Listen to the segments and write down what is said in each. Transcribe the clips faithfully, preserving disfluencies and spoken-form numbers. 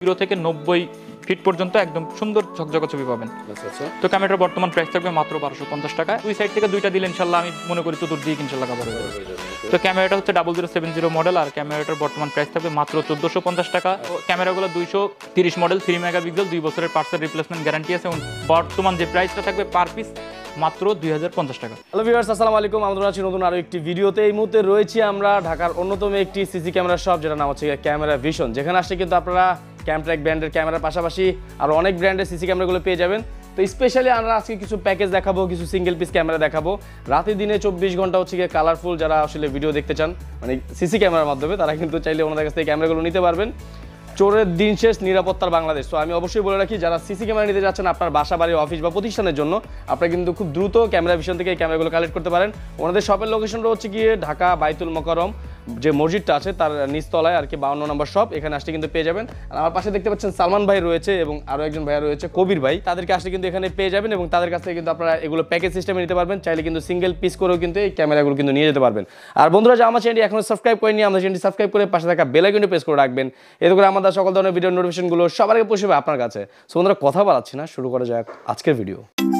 Zero থেকে নব্বই fit পর্যন্ত একদম সুন্দর ঝকঝকে ছবি পাবেন। তো ক্যামেরার বর্তমান প্রাইস থাকবে মাত্র বারোশো পঞ্চাশ টাকা। দুই সাইড থেকে দুইটা দিলে ইনশাল্লাহ আমি মনে করি চতুর্দিকে ইনশাল্লাহ কভার হয়ে যাবে। তো ক্যামেরাটা হচ্ছে double zero seven zero model, আর ক্যামেরাটার বর্তমান প্রাইস থাকবে মাত্র চোদ্দোশো পঞ্চাশ টাকা। ক্যামেরাগুলো দুইশো তিরিশ মডেল, থ্রি মেগাপিক্সেল, দুই বছরের পার্সেল রিপ্লেসমেন্ট গ্যারান্টি আছে এবং বর্তমান যে প্রাইসটা থাকবে পার পিস মাত্র দুই হাজার পঞ্চাশ টাকা। হ্যালো ভিউয়ার্স, আসসালামু আলাইকুম। আমরা আছি নতুন আরো একটি ভিডিওতে। এই মুহূর্তে রয়েছি আমরা ঢাকার অন্যতম একটি সিসি ক্যামেরা শপ, যেটা নাম হচ্ছে ক্যামেরা ভিশন, যেখানে আসলে কিন্তু আপনারা ক্যামটেক ব্র্যান্ডের ক্যামেরার পাশাপাশি আরও অনেক ব্র্যান্ডের সিসি ক্যামেরাগুলো পেয়ে যাবেন। তো স্পেশালি আমরা আজকে কিছু প্যাকেজ দেখাবো, কিছু সিঙ্গেল পিস ক্যামেরা দেখাবো। রাতে দিনে চব্বিশ ঘন্টা হচ্ছে গিয়ে কালারফুল যারা আসলে ভিডিও দেখতে চান মানে সিসি ক্যামেরার মাধ্যমে, তারা কিন্তু চাইলে ওনাদের কাছ থেকে ক্যামেরাগুলো নিতে পারবেন। চোরের দিন শেষ, নিরাপত্তার বাংলাদেশ। তো আমি অবশ্যই বলে রাখি, যারা সিসি ক্যামেরা নিতে যাচ্ছেন আপনার বাসা, বাড়ি, অফিস বা প্রতিষ্ঠানের জন্য, আপনারা কিন্তু খুব দ্রুত ক্যামেরা ভিশন থেকে এই ক্যামেরাগুলো কালেক্ট করতে পারেন। ওনাদের শপের লোকেশনটা হচ্ছে গিয়ে ঢাকা বাইতুল মুকাররম যে মসজিদটা আছে তার নিচতলায় আর কি, বাউন্ন নম্বর শপ। এখানে আসলে কিন্তু পেয়ে যাবেন। আর আমার পাশে দেখতে পাচ্ছেন সালমান ভাই রয়েছে এবং আরও একজন ভাইয়া রয়েছে কবির ভাই, তাদেরকে আসলে কিন্তু এখানে পেয়ে যাবেন এবং তাদের কাছ থেকে কিন্তু আপনারা এগুলো প্যাকেজ সিস্টেমে নিতে পারবেন। চাইলে কিন্তু সিঙ্গেল পিস করেও কিন্তু এই ক্যামেরাগুলো কিন্তু নিয়ে যেতে পারবেন। আর বন্ধুরা, যে আমার চ্যানেলটি এখনো সাবস্ক্রাইব করেনি, আমাদের চ্যানেলটি সাবস্ক্রাইব করে পাশে থাকা বেল আইকনটি প্রেস করে রাখবেন। এতে করে আমাদের সকল ধরনের ভিডিও নোটিফিকেশনগুলো সবার আগে পৌঁছবে আপনার কাছে। সো বন্ধুরা, কথা বাড়াচ্ছি না, শুরু করা যাক আজকের ভিডিও।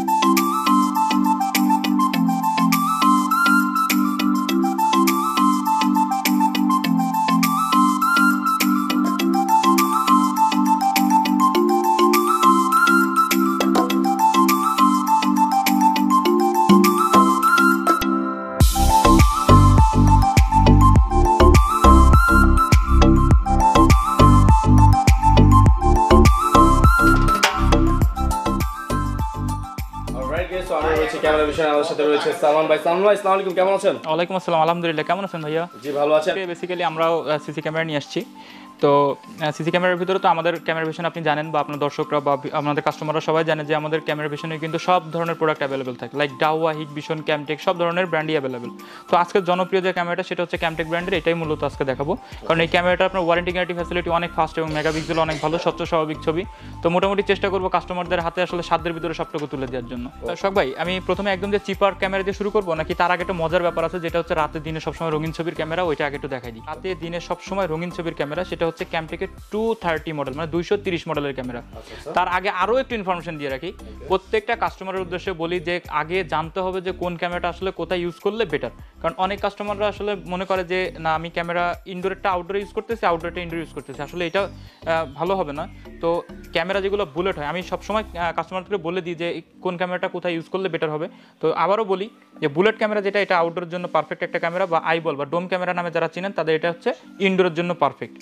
ক্যামেরা বিষয়ে আমাদের সাথে রয়েছে সালমান ভাই। সালমান ভাই, আসসালামু আলাইকুম, কেমন আছেন? ওয়ালাইকুম আসসালাম, আলহামদুলিল্লাহ। কেমন আছেন ভাইয়া? জি ভালো আছি। বেসিক্যালি আমরাও সিসি ক্যামেরা নিয়ে আসছি। তো সিসি ক্যামেরার ভিতরে তো আমাদের ক্যামেরা ভিশন আপনি জানেন, বা আপনার দর্শকরা বা আমাদের কাস্টমাররা সবাই জানে যে আমাদের ক্যামেরা ভিশনে কিন্তু সব ধরনের প্রোডাক্ট অ্যাভেলেবেল থাকে, লাইক ডাহুয়া, হিকভিশন, ক্যামটেক, সব ধরনের ব্র্যান্ডই অ্যাভেলেবেল। তো আজকে জনপ্রিয় যে ক্যামেরাটা সেটা হচ্ছে ক্যামটেক ব্র্যান্ডের, এটাই মূলত আজকে দেখাবো। কারণ এই ক্যামেরাটা আপনার ওয়ারেন্টি গ্যারান্টি ফ্যাসিলিটি অনেক ফাস্ট এবং মেগাপিক্সেল অনেক ভালো, স্বচ্ছ স্বাভাবিক ছবি। তো মোটামুটি চেষ্টা করবো কাস্টমারদের হাতে আসলে সাধ্যের ভিতরে সবটুকু তুলে দেওয়ার জন্য। শখ ভাই, আমি প্রথমে একদম যে চিপার ক্যামেরা দিয়ে শুরু করবো, নাকি তার আগে একটা মজার ব্যাপার আছে, যেটা হচ্ছে রাতে দিনে সবসময় রঙিন ছবির ক্যামেরা, ওইটা আগে একটু দেখাই দিই। রাতে দিনে সবসময় রঙিন ছবির ক্যামেরা, সেটা হচ্ছে ক্যামটেকের টু থার্টি মডেল, মানে দুইশো তিরিশ মডেলের ক্যামেরা। তার আগে আরও একটু ইনফরমেশন দিয়ে রাখি, প্রত্যেকটা কাস্টমারের উদ্দেশ্যে বলি যে আগে জানতে হবে যে কোন ক্যামেরাটা আসলে কোথায় ইউজ করলে বেটার। কারণ অনেক কাস্টমাররা আসলে মনে করে যে না, আমি ক্যামেরা ইনডোরেরটা আউটডোরে ইউজ করতেছি, আউটডোরটা ইনডোর ইউজ করতেছি, আসলে এটা ভালো হবে না। তো ক্যামেরা যেগুলো বুলেট হয়, আমি সবসময় কাস্টমারকে বলে দিই যে কোন ক্যামেরাটা কোথায় ইউজ করলে বেটার হবে। তো আবারও বলি যে বুলেট ক্যামেরা যেটা, এটা আউটডোরের জন্য পারফেক্ট একটা ক্যামেরা, বা আইবল বা ডোম ক্যামেরা নামে যারা চিনেন তাদের এটা হচ্ছে ইনডোরের জন্য পারফেক্ট।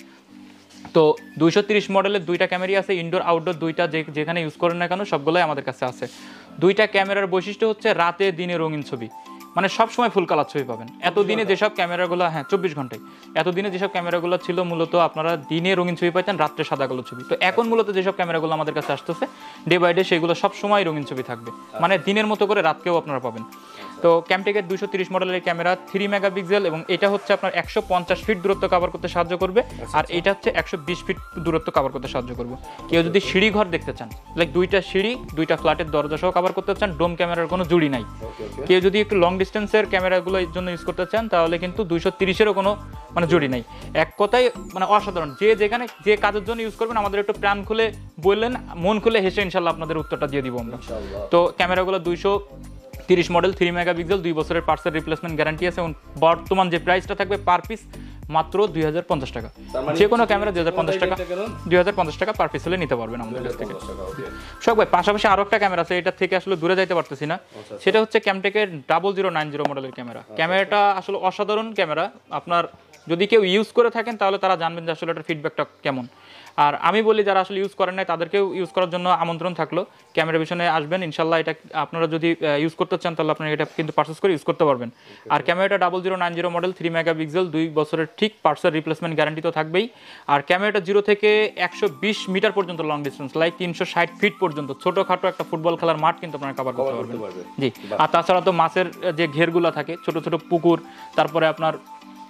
তো দুইশো তিরিশ মডেলের দুইটা ক্যামেরাই আছে, ইনডোর আউটডোর দুইটা, যে যেখানে ইউজ করেন না কেন সবগুলোই আমাদের কাছে আছে। দুইটা ক্যামেরার বৈশিষ্ট্য হচ্ছে রাতে দিনে রঙিন ছবি, মানে সবসময় ফুল কালার ছবি পাবেন। এতদিনে যেসব ক্যামেরাগুলো, হ্যাঁ চব্বিশ ঘন্টায়, এতদিনে যেসব ক্যামেরাগুলো ছিল মূলত আপনারা দিনে রঙিন ছবি পাইতেন, রাত্রে সাদা কালো ছবি। তো এখন মূলত যেসব ক্যামেরাগুলো আমাদের কাছে আসতেছে ডে বাই ডে, সেগুলো সবসময় রঙিন ছবি থাকবে, মানে দিনের মতো করে রাতকেও আপনারা পাবেন। তো ক্যামটেকের দুইশো তিরিশ মডেলের ক্যামেরা থ্রি মেগাপিক্সেল এবং এটা হচ্ছে আপনার একশো পঞ্চাশ ফিট দূরত্ব কভার করতে সাহায্য করবে, আর এটা হচ্ছে একশো বিশ ফিট দূরত্ব কভার করতে সাহায্য করবে। কেউ যদি সিঁড়ি ঘর দেখতে চান, লাইক দুইটা সিঁড়ি, দুইটা ফ্ল্যাটের দরজা সহ কভার করতে চান, ডোম ক্যামেরার কোনো জুড়ি নাই। কেউ যদি একটু লং ডিস্টেন্সের ক্যামেরাগুলো এর জন্য ইউজ করতে চান, তাহলে কিন্তু দুইশো তিরিশেরও কোনো মানে জুড়ি নাই। এক কথায় মানে অসাধারণ। যে যেখানে যে কাজের জন্য ইউজ করবেন, আমাদের একটু প্রাণ খুলে বললেন, মন খুলে হেসে ইনশাল্লাহ আপনাদের উত্তরটা দিয়ে দিব আমরা। তো ক্যামেরাগুলো দুইশো তিরিশ মডেল, থ্রি মেগাপিক্সেল, দুই বছরের পার্সেল রিপ্লেসমেন্ট গ্যারান্টি আছে এবং বর্তমান যে প্রাইসটা থাকবে পার পিস মাত্র দুই হাজার পঞ্চাশ টাকা। যে কোনো ক্যামেরা দুই হাজার পঞ্চাশ টাকা দুই হাজার পঞ্চাশ টাকা পার পিস হলে নিতে পারবেন আমাদের কাছ থেকে। শখ ভাই, পাশাপাশি আরো একটা ক্যামেরা আছে, এটা থেকে আসলে দূরে যাইতে পারতেছি না, সেটা হচ্ছে ক্যামটেকের ডাবল জিরো নাইন জিরো মডেলের ক্যামেরা। ক্যামেরাটা আসলে অসাধারণ ক্যামেরা, আপনার যদি কেউ ইউজ করে থাকেন তাহলে তারা জানবেন যে আসলে এটার ফিডব্যাকটা কেমন। আর আমি বলি যারা আসলে ইউজ করেন নাই তাদেরকেও ইউজ করার জন্য আমন্ত্রণ থাকলো, ক্যামেরা ভিশনে আসবেন ইনশাল্লাহ। এটা আপনারা যদি ইউজ করতে চান তাহলে আপনারা এটা কিন্তু পারচেস করে ইউজ করতে পারবেন। আর ক্যামেরাটা double zero nine zero model, three megapixel, দুই বছরের ঠিক পার্সেল রিপ্লেসমেন্ট গ্যারান্টি তো থাকবেই। আর ক্যামেরাটা জিরো থেকে একশো বিশ মিটার পর্যন্ত লং ডিস্টেন্স, লাইক তিনশো ষাট ফিট পর্যন্ত ছোটোখাটো একটা ফুটবল খেলার মাঠ কিন্তু আপনারা কভার করতে পারবেন। জি, আর তাছাড়া তো মাছের যে ঘেরগুলো থাকে, ছোট ছোট পুকুর, তারপরে আপনার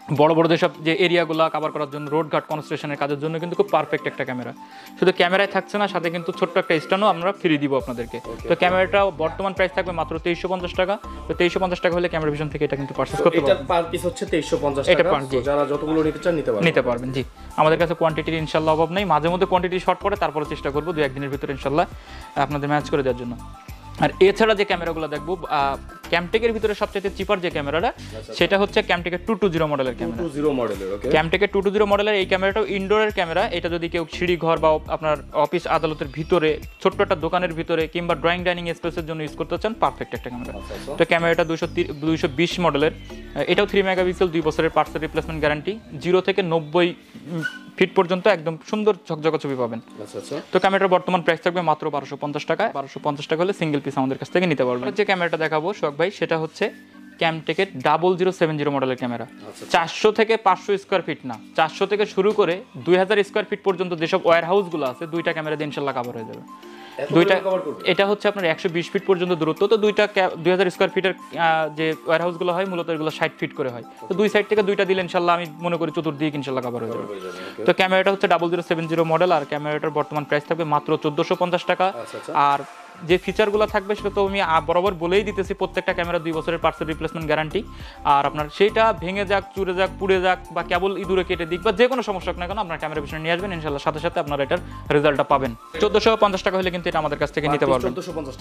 বড় বড় যেসব যে এরিয়াগুলো কভার করার জন্য, রোড ঘাট কনস্ট্রাকশনের কাজের জন্য কিন্তু খুব পারফেক্ট একটা ক্যামেরা। শুধু ক্যামেরায় থাকছে না, সাথে কিন্তু ছোট্ট একটা স্ট্যান্ডও আমরা ফ্রি দিব আপনাদেরকে। তো ক্যামেরাটা বর্তমান প্রাইস থাকবে মাত্র তেইশশো পঞ্চাশ টাকা। তো তেইশশো পঞ্চাশ টাকা হলে ক্যামেরা ভিশন থেকে এটা কিন্তু পারচেজ করতে পারবেন। এটা পার পিস হচ্ছে তেইশশো পঞ্চাশ টাকা। যারা যতগুলো নিতে চান নিতে পারবেন, নিতে পারবেন। জি, আমাদের কাছে কোয়ান্টিটির ইনশাআল্লাহ অভাব নেই। মাঝে মধ্যে কোয়ান্টিটি শর্ট পড়ে, তারপরে চেষ্টা করবো দু একদিনের ভিতরে ইনশাআল্লাহ আপনাদের ম্যাচ করে দেওয়ার জন্য। আর এছাড়া যে ক্যামেরাগুলো দেখবো, ক্যামটেকের ভিতরে সবচেয়ে চিপার যে ক্যামেরাটা সেটা হচ্ছে ক্যামটেকের টু টু জিরো মডেলের ক্যামেরা। টু জিরো মডেলের ওকে। ক্যামটেকের টু টু জিরো মডেলের এই ক্যামেরাটাও ইনডোরের ক্যামেরা। এটা যদি কেউ সিঁড়ি ঘর বা আপনার অফিস আদালতের ভিতরে, ছোট্ট একটা দোকানের ভিতরে কিংবা ড্রয়িং ডাইনিং স্পেসের জন্য ইউজ করতে চান, পারফেক্ট একটা ক্যামেরা। তো ক্যামেরাটা দুইশো দুইশো বিশ মডেলের, এটাও থ্রি মেগাপিক্সেল, দুই বছরের পার্টসের রিপ্লেসমেন্ট গ্যারান্টি, জিরো থেকে নব্বই ফিট পর্যন্ত একদম সুন্দর ঝকঝকা ছবি পাবেন। তো ক্যামেরার বর্তমান প্রাইস থাকবে মাত্র বারোশো পঞ্চাশ টাকা। বারোশো পঞ্চাশ টাকা হলে সিঙ্গেল পিস আমাদের কাছ থেকে নিতে পারবেন। যে ক্যামেরাটা দেখাবো সোহাগ ভাই, সেটা হচ্ছে ক্যামটেকের ডাবল জিরো সেভেন জিরো মডেলের ক্যামেরা। চারশো থেকে পাঁচশো স্কোয়ার ফিট না, চারশো থেকে শুরু করে দুই হাজার স্কোয়ার ফিট পর্যন্ত যেসব ওয়্যার হাউসগুলো আছে, দুইটা ক্যামেরা দিয়ে ইনশাল্লাহ কভার হয়ে যাবে। দুইটা, এটা হচ্ছে আপনার একশো বিশ ফিট পর্যন্ত দূরত্ব। তো দুইটা দুই হাজার স্কোয়ার ফিটের যে ওয়্যার হাউসগুলো হয় মূলত এগুলো ষাট ফিট করে হয়। তো দুই সাইড থেকে দুইটা দিলে ইনশাল্লাহ আমি মনে করি চতুর্দিকে ইনশাল্লাহ কভার হয়ে যাবে। তো ক্যামেরাটা হচ্ছে double zero seven zero model, আর ক্যামেরাটার বর্তমান প্রাইস থাকবে মাত্র চোদ্দোশো পঞ্চাশ টাকা। আর যে ফিচারগুলো থাকবে সেটা তো আমি বরাবর বলেই দিতেছি, প্রত্যেকটা ক্যামেরা দুই বছরের পার্টসের রিপ্লেসমেন্ট গ্যারান্টি। আর আপনার সেইটা ভেঙে যাক, চুরে যাক, পুড়ে যাক বা কেবল ইঁদুরে কেটে দিক বা যে কোনো সমস্যা হোক না কেন, আপনার ক্যামেরা পিছনে নিয়ে আসবেন, ইনশাল্লাহ সাথে সাথে আপনারা এটার রেজাল্টটা পাবেন। চোদ্দোশো পঞ্চাশ টাকা হলে কিন্তু এটা আমাদের কাছ থেকে নিতে পারবেন।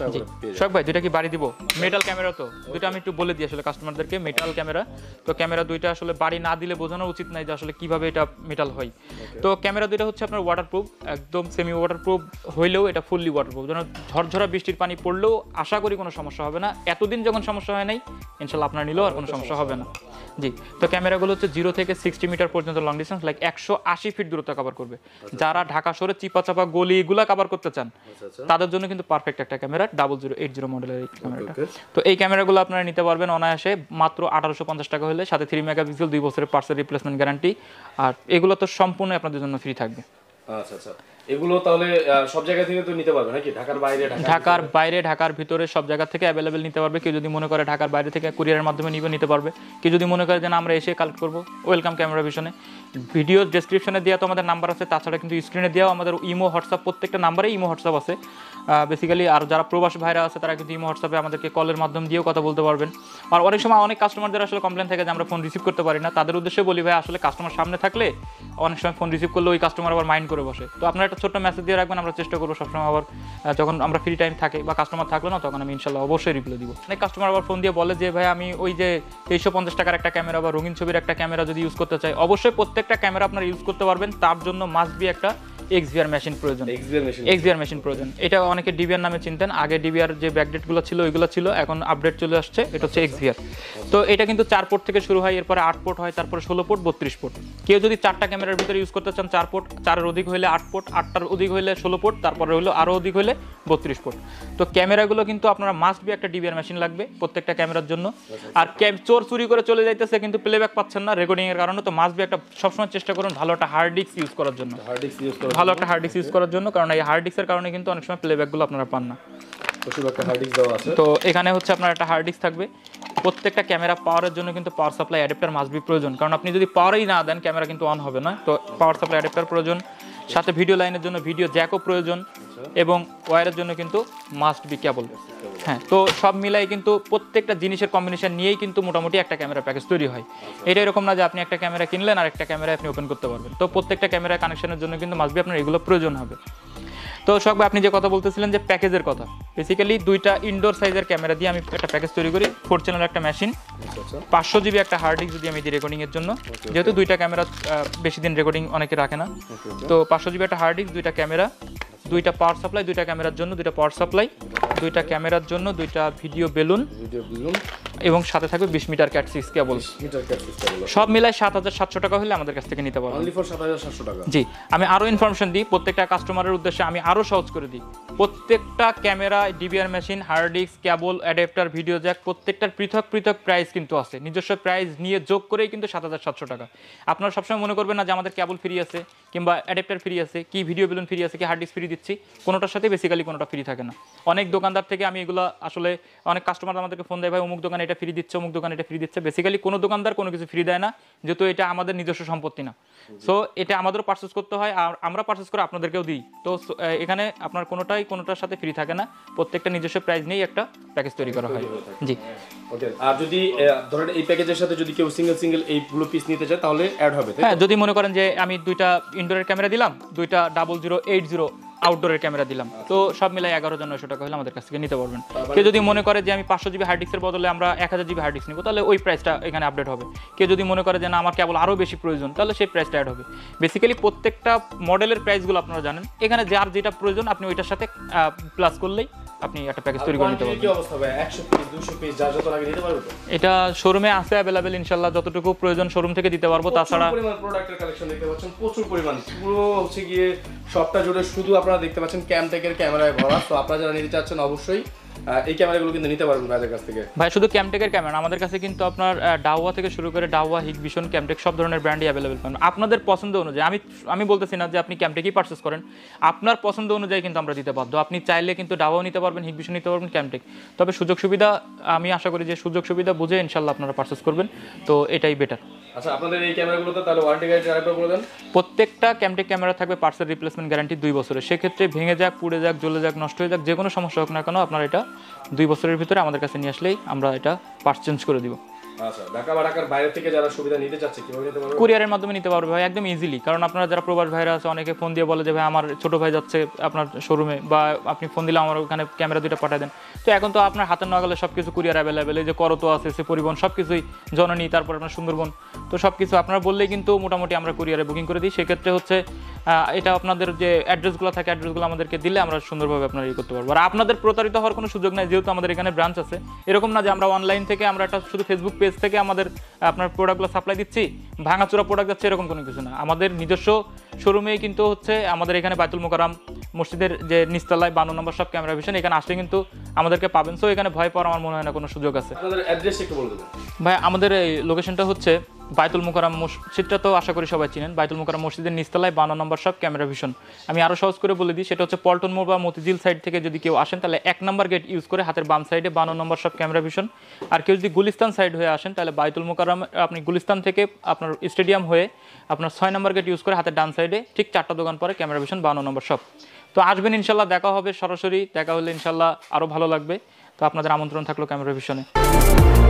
শখ ভাই, দুইটা কি বাড়ি দিব? মেটাল ক্যামেরা তো দুইটা আমি একটু বলে দিই আসলে কাস্টমারদেরকে, মেটাল ক্যামেরা। তো ক্যামেরা দুইটা আসলে বাড়ি না দিলে বোঝানো উচিত নাই যে আসলে কিভাবে এটা মেটাল হয়। তো ক্যামেরা দুইটা হচ্ছে আপনার ওয়াটারপ্রুফ, একদম সেমি ওয়াটারপ্রুফ হইলেও এটা ফুললি ওয়াটারপ্রুফ। যেন ঝরঝরা বৃষ্টির পানি পড়লেও আশা করি কোনো সমস্যা হবে না। এতদিন যখন সমস্যা হয় নাই, ইনশাল্লাহ আপনার নিলেও আর কোনো সমস্যা হবে না। জি, তো ক্যামেরাগুলো হচ্ছে জিরো থেকে সিক্সটি মিটার পর্যন্ত লং ডিস্টেন্স, লাইক একশো আশি ফিট দূরত্ব কভার করবে। যারা ঢাকা শহরে চিপা চাপা গলি এগুলা কভার করতে চান, তাদের জন্য কিন্তু পারফেক্ট একটা camera, double zero eight zero মডেলের এই ক্যামেরাটা। তো এই ক্যামেরাগুলো আপনারা নিতে পারবেন অনায়াসে মাত্র আঠারোশো পঞ্চাশ টাকা হলে, সাথে থ্রি মেগাপিক্সেল, দুই বছরের পার্টসের রিপ্লেসমেন্ট গ্যারান্টি। আর এগুলো তো সম্পূর্ণ আপনাদের জন্য ফ্রি থাকবে। আচ্ছা আচ্ছা, এগুলো তাহলে সব জায়গা থেকে তো নিতে পারবে নাকি? ঢাকার বাইরে, ঢাকার বাইরে, ঢাকার ভিতরে সব জায়গা থেকে অ্যাভেলেবেল নিতে পারবে। কেউ যদি মনে করে ঢাকার বাইরে থেকে কুরিয়ারের মাধ্যমে নিবে, নিতে পারবে। কেউ যদি মনে করে যে না আমরা এসে কালেক্ট করবো, ওয়েলকাম ক্যামেরা ভিশনে। ভিডিও ডেসক্রিপশনে দেওয়া তো আমাদের নাম্বার আছে, তাছাড়া কিন্তু স্ক্রিনে দেওয়া আমাদের ইমো হোয়াটসঅ্যাপ, প্রত্যেকটা নাম্বারে ইমো হোয়াটসঅ্যাপ আছে বেসিক্যালি। আর যারা প্রবাসী ভাইরা আছে তারা কিন্তু ইমো হোয়াটসঅ্যাপে আমাদেরকে কলের মাধ্যম দিয়েও কথা বলতে পারবেন। আর অনেক সময় অনেক কাস্টমারদের আসলে কমপ্লেন থাকে যে আমরা ফোন রিসিভ করতে পারি না, তাদের উদ্দেশ্যে বলি ভাই আসলে কাস্টমার সামনে থাকলে অনেক সময় ফোন রিসিভ করলে ওই কাস্টমার আবার মাইন্ড করে বসে। তো আপনারা একটা ছোট্ট মেসেজ দিয়ে রাখবেন, আমরা চেষ্টা করবো সবসময় আবার যখন আমরা ফ্রি টাইম থাকে বা কাস্টমার থাকলো না, তখন আমি ইনশাল্লাহ অবশ্যই রিপ্লাই দিব। অনেক কাস্টমার আবার ফোন দিয়ে বলে যে ভাই আমি ওই যে তেইশশো পঞ্চাশ টাকার একটা ক্যামেরা বা রঙিন ছবির একটা ক্যামেরা যদি ইউজ করতে চাই, অবশ্যই প্রত্যেকটা ক্যামেরা আপনারা ইউজ করতে পারবেন। তার জন্য মাস্ট বি একটা এক্সভিআর মেশিন প্রয়োজন। এক্সভিআর মেশিন প্রয়োজন। এটা অনেকে ডিবিআর নামে চিনতেন, আগে ডিবিআর যে ব্যাকডেটগুলো ছিল ওইগুলো ছিল, এখন আপডেট চলে আসছে, এটা হচ্ছে এক্সভিআর। তো এটা কিন্তু চার পোর্ট থেকে শুরু হয়, এরপরে আট পোর্ট হয়, তারপরে ষোলো পোর্ট, বত্রিশ পোর্ট। কেউ যদি চারটা ক্যামেরার ভিতরে ইউজ করতে চান, চার পোর্ট, চারের অধিক হলে আট পোর্ট, আটটার অধিক হলে ষোলো পোর্ট, তারপরে হলো আরও অধিক হলে বত্রিশ পোর্ট। তো ক্যামেরাগুলো কিন্তু আপনারা মাস্ট বি একটা ডিবিআর মেশিন লাগবে প্রত্যেকটা ক্যামেরার জন্য। আর চোর চুরি করে চলে যাইতেছে কিন্তু প্লেব্যাক পাচ্ছেন না রেকর্ডিং এর কারণে, তো মাস্ট বি একটা সবসময় চেষ্টা করুন ভালো একটা হার্ড ডিস্ক ইউজ করার জন্য, ভালো একটা হার্ড ডিস্ক ইউজ করার জন্য, কারণ এই হার্ড ডিস্কের কারণে কিন্তু অনেক সময় প্লেব্যাকগুলো আপনারা পান না। তো এখানে হচ্ছে আপনার একটা হার্ড ডিস্ক থাকবে। প্রত্যেকটা ক্যামেরা পাওয়ারের জন্য কিন্তু power supply adapter must be প্রয়োজন, কারণ আপনি যদি পাওয়ারই না দেন ক্যামেরা কিন্তু অন হবে না। তো পাওয়ার সাপ্লাই অ্যাডাপ্টার প্রয়োজন, সাথে ভিডিও লাইনের জন্য ভিডিও জ্যাকও প্রয়োজন, এবং ওয়্যারের জন্য কিন্তু মাস্ট বি কেবল। হ্যাঁ, তো সব মিলাই কিন্তু প্রত্যেকটা জিনিসের কম্বিনেশন নিয়েই কিন্তু মোটামুটি একটা ক্যামেরা প্যাকেজ তৈরি হয়। এটা এরকম না যে আপনি একটা ক্যামেরা কিনলেন আর একটা ক্যামেরা আপনি ওপেন করতে পারবেন। তো প্রত্যেকটা ক্যামেরা কানেকশনের জন্য কিন্তু মাস্ট বি আপনার এগুলো প্রয়োজন হবে। তো শখ ভাই, আপনি যে কথা বলতেছিলেন যে প্যাকেজের কথা, বেসিক্যালি দুইটা ইনডোর সাইজের ক্যামেরা দিয়ে আমি একটা প্যাকেজ তৈরি করি। ফোর চ্যানেল একটা মেশিন, পাঁচশো জিবি একটা হার্ড ডিস্ক যদি আমি দিই রেকর্ডিংয়ের জন্য, যেহেতু দুইটা ক্যামেরা বেশি দিন রেকর্ডিং অনেকে রাখে না, তো পাঁচশো জিবি একটা হার্ড ডিস্ক, দুইটা ক্যামেরা, দুইটা পাওয়ার সাপ্লাই, দুইটা ক্যামেরার জন্য দুইটা পাওয়ার সাপ্লাই, দুইটা ক্যামেরার জন্য দুইটা ভিডিও বেলুন, এবং সাথে থাকবে বিশ মিটার ক্যাট সিক্স কেবল। সব মিলায় সাত হাজার সাতশো টাকা হলে আমাদের কাছ থেকে নিতে পারবেন। জি, আমি আরও ইনফরমেশন দিই প্রত্যেকটা কাস্টমারের উদ্দেশ্যে, আমি আরও সহজ করে দিই। প্রত্যেকটা camera, DVR machine, hard disk, cable, adapter, video jack প্রত্যেকটার পৃথক পৃথক প্রাইস কিন্তু আছে। নিজস্ব প্রাইস নিয়ে যোগ করেই কিন্তু সাত হাজার সাতশো টাকা। আপনারা সবসময় মনে করবেন না যে আমাদের কেবল ফ্রি আছে কিংবা অ্যাডাপ্টার ফ্রি আছে, কি ভিডিও বেলুন ফ্রি আছে, কি হার্ড ডিস্ক ফ্রি দিচ্ছি, কোনোটার সাথে বেসিক্যালি কোনোটা ফ্রি থাকে না। অনেক দোকানদার থেকে আমি এগুলো আসলে অনেক কাস্টমার আমাদেরকে ফোন দেয়, ভাই অমুক দোকানে এটা ফ্রি দিচ্ছে, অমুক দোকানে এটা ফ্রি দিচ্ছে। বেসিক্যালি কোনো দোকানদার কোনো কিছু ফ্রি দেয় না, যেহেতু এটা আমাদের নিজস্ব সম্পত্তি না। সো এটা আমাদেরও পারচেস করতে হয়, আর আমরা পারচেস করে আপনাদেরকেও দিই। তো এখানে আপনার কোনোটাই কোনোটার সাথে ফ্রি থাকে না, প্রত্যেকটা নিজস্ব প্রাইস নিয়েই একটা প্যাকেজ তৈরি করা হয়। জি ওকে। আর যদি ধরেন এই প্যাকেজের সাথে যদি কেউ সিঙ্গেল সিঙ্গেল এইগুলো পিস নিতে চায় তাহলে অ্যাড হবে? হ্যাঁ, যদি মনে করেন যে আমি দুইটা ইনডোরের ক্যামেরা দিলাম, দুইটা ডাবল জিরো এইট জিরো আউটডোরের ক্যামেরা দিলাম, তো সব মিলাই এগারো হাজার নয়শো টাকা হলে আমাদের কাছ থেকে নিতে পারবেন। কেউ যদি মনে করে যে আমি পাঁচশো জিবি হার্ড ডিস্কের বদলে আমরা এক হাজার জিবি হার্ড ডিস্ক নিবো, তাহলে ওই প্রাইসটা এখানে আপডেট হবে। কেউ যদি মনে করে যে না আমার কেবল আরও বেশি প্রয়োজন, তাহলে সেই প্রাইসটা অ্যাড হবে। বেসিক্যালি প্রত্যেকটা মডেলের প্রাইসগুলো আপনারা জানেন, এখানে যার যেটা প্রয়োজন আপনি ওইটার সাথে প্লাস করলেই আপনি একটা প্যাকেজ তৈরি করে নিতে পারবেন। কি অবস্থা হবে? একশো পিস দুইশো পিস যা যত লাগে নিতে পারবেন? এটা শোরুমে আছে अवेलेबल ইনশাআল্লাহ, যতটুকু প্রয়োজন শোরুম থেকে দিতে পারবো। তাছাড়া প্রচুর পরিমাণ প্রোডাক্টের কালেকশন দেখতে পাচ্ছেন, প্রচুর পরিমাণ, পুরো হচ্ছে গিয়ে সবটা জুড়ে শুধু আপনারা দেখতে পাচ্ছেন ক্যামটেকের ক্যামেরায় ভরা। তো আপনারা যারা নিতে চাচ্ছেন অবশ্যই এই ক্যামেরাগুলো কিন্তু নিতে পারবেন ভাইদের কাছ থেকে। ভাই শুধু ক্যামটেকের ক্যামেরা আমাদের কাছে কিন্তু আপনার ডাহুয়া থেকে শুরু করে ডাহুয়া, হিকভিশন, ক্যামটেক সব ধরনের ব্র্যান্ডই অ্যাভেলেবল পাবেন আপনাদের পছন্দ অনুযায়ী। আমি আমি বলতেছি না যে আপনি ক্যামটেকই পারচেস করেন, আপনার পছন্দ অনুযায়ী কিন্তু আমরা দিতে বাধ্য। আপনি চাইলে কিন্তু ডাহুয়াও নিতে পারবেন, হিকভিশন নিতে পারবেন, ক্যামটেক। তবে সুযোগ সুবিধা আমি আশা করি যে সুযোগ সুবিধা বুঝে ইনশাআল্লাহ আপনারা পারচেস করবেন, তো এটাই বেটার। আচ্ছা, আপনাদের এই ক্যামেরাগুলোতে তাহলে ওয়ারেন্টি গ্যারান্টি আরেকবার বলে দেন। প্রত্যেকটা ক্যামটেক ক্যামেরা থাকবে পার্টসের রিপ্লেসমেন্ট গ্যারান্টি দুই বছরের। সেক্ষেত্রে ভেঙে যাক, পুড়ে যাক, জ্বলে যাক, নষ্ট হয়ে যাক, যে কোনো সমস্যা হোক না কেন, আপনার এটা দুই বছরের ভিতরে আমাদের কাছে নিয়ে আসলেই আমরা এটা পার্টস চেঞ্জ করে দিব। আচ্ছা, ঢাকা বা ঢাকার বাইরে থেকে যারা সুবিধা নিতে চাচ্ছে কিভাবে নিতে পারবে? কুরিয়ারের মাধ্যমে নিতে পারবে ভাই, একদম ইজিলি। কারণ আপনারা যারা প্রবাস ভাইরা আছে, অনেকে ফোন দিয়ে বলে যে ভাই আমার ছোট ভাই যাচ্ছে আপনার শোরুমে, বা আপনি ফোন দিলে আমার ওখানে ক্যামেরা দুইটা পাঠিয়ে দেন। তো এখন তো আপনার হাতের নাগালে সব কিছু কুরিয়ার অ্যাভেলেবেল, এই যে করতো আছে, সে পরিবহন সব কিছুই, জননী, তারপর আপনার সুন্দরবন, তো সব কিছু আপনারা বললেই কিন্তু মোটামুটি আমরা কুরিয়ারে বুকিং করে দিই। সেক্ষেত্রে হচ্ছে এটা আপনাদের যে অ্যাড্রেসগুলো থাকে, অ্যাড্রেসগুলো আমাদেরকে দিলে আমরা সুন্দরভাবে আপনারা ইয়ে করতে পারবো। আর আপনাদের প্রতারিত হওয়ার কোনো সুযোগ নাই, যেহেতু আমাদের এখানে ব্রাঞ্চ আছে। এরকম না যে আমরা অনলাইন থেকে আমরা একটা শুধু ফেসবুক পেজ থেকে আমাদের আপনার প্রোডাক্টগুলো সাপ্লাই দিচ্ছি, ভাঙাচোরা প্রোডাক্ট যাচ্ছে, এরকম কোনো কিছু না। আমাদের নিজস্ব শোরুমেই কিন্তু হচ্ছে আমাদের এখানে বাইতুল মুকাররম মসজিদের যে নিচতলায় বান্ন নম্বর সব ক্যামেরা ভিশন, এখানে আসলে কিন্তু আমাদেরকে পাবেন। সো এখানে ভয় পাওয়ার আমার মনে হয় না কোনো সুযোগ আছে। আপনাদের অ্যাড্রেস একটু বলে দেবেন ভাই। আমাদের এই লোকেশনটা হচ্ছে বাইতুল মুকাররম মসজিদটা তো আশা করি সবাই চিনেন। বাইতুল মুকাররম মসজিদের নিচতলায় বান্ন নম্বর সব ক্যামেরা ভিশন। আমি আরও সহজ করে বলে দিই, সেটা হচ্ছে পল্টন মোড় বা মতিঝিল সাইড থেকে যদি কেউ আসেন, তাহলে এক নম্বর গেট ইউজ করে হাতের বাম সাইডে বান্ন নম্বর সব ক্যামেরা ভিশন। আর কেউ যদি গুলিস্তান সাইড হয়ে আসেন, তাহলে বাইতুল মুকাররম আপনি গুলিস্তান থেকে আপনার স্টেডিয়াম হয়ে আপনার ছয় নম্বর গেট ইউজ করে হাতের ডান সাইডে ঠিক চারটা দোকান পরে ক্যামেরা ভিশন বান্ন নম্বর সব। তো আসবেন ইনশাল্লাহ, দেখা হবে সরাসরি, দেখা হলে ইনশাল্লাহ আরও ভালো লাগবে। তো আপনাদের আমন্ত্রণ থাকলো ক্যামেরা ভিশনে।